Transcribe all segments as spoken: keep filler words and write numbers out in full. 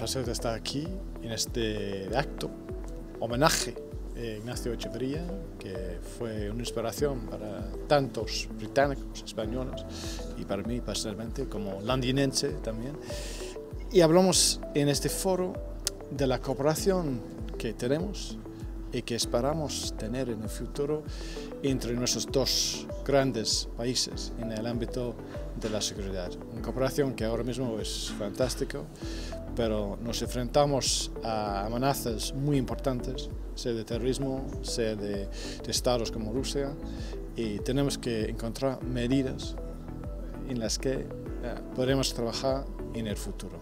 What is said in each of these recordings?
placer de estar aquí en este acto, homenaje a Ignacio Echeverría, que fue una inspiración para tantos británicos, españoles y para mí personalmente como londinense también. Y hablamos en este foro de la cooperación que tenemos y que esperamos tener en el futuro entre nuestros dos grandes países en el ámbito de la seguridad. Una cooperación que ahora mismo es fantástica, pero nos enfrentamos a amenazas muy importantes, sea de terrorismo, sea de, de estados como Rusia, y tenemos que encontrar medidas en las que eh, podremos trabajar en el futuro.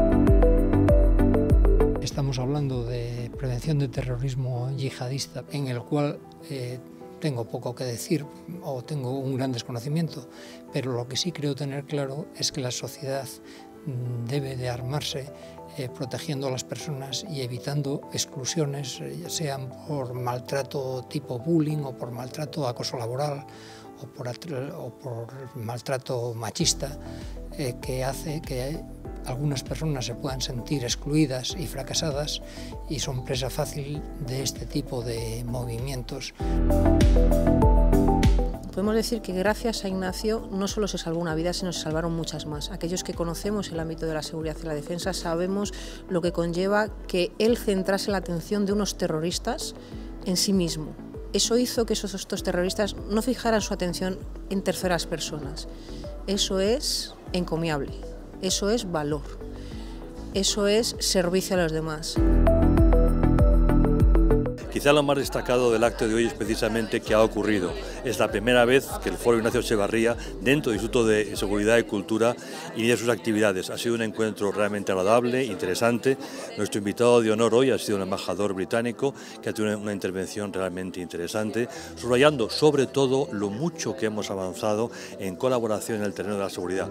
Estamos hablando de prevención de terrorismo yihadista, en el cual eh, tengo poco que decir o tengo un gran desconocimiento, pero lo que sí creo tener claro es que la sociedad debe de armarse eh, protegiendo a las personas y evitando exclusiones, eh, ya sean por maltrato tipo bullying o por maltrato acoso laboral o por, o por maltrato machista, eh, que hace que algunas personas se puedan sentir excluidas y fracasadas y son presa fácil de este tipo de movimientos. Podemos decir que gracias a Ignacio no solo se salvó una vida, sino se salvaron muchas más. Aquellos que conocemos el ámbito de la seguridad y la defensa sabemos lo que conlleva que él centrase la atención de unos terroristas en sí mismo. Eso hizo que esos estos terroristas no fijaran su atención en terceras personas. Eso es encomiable, eso es valor, eso es servicio a los demás. Quizá lo más destacado del acto de hoy es precisamente que ha ocurrido. Es la primera vez que el Foro Ignacio Echeverría, dentro del Instituto de Seguridad y Cultura, inicia sus actividades. Ha sido un encuentro realmente agradable, interesante. Nuestro invitado de honor hoy ha sido un embajador británico que ha tenido una intervención realmente interesante, subrayando sobre todo lo mucho que hemos avanzado en colaboración en el terreno de la seguridad.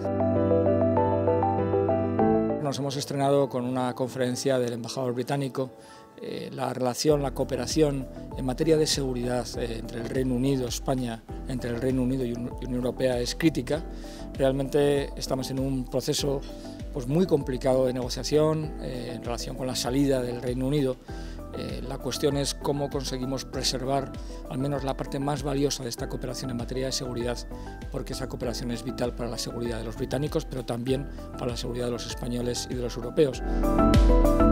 Nos hemos estrenado con una conferencia del embajador británico. Eh, la relación, la cooperación en materia de seguridad eh, entre el Reino Unido, España, entre el Reino Unido y la Unión Europea es crítica. Realmente estamos en un proceso pues, muy complicado de negociación eh, en relación con la salida del Reino Unido. Eh, la cuestión es cómo conseguimos preservar al menos la parte más valiosa de esta cooperación en materia de seguridad, porque esa cooperación es vital para la seguridad de los británicos, pero también para la seguridad de los españoles y de los europeos.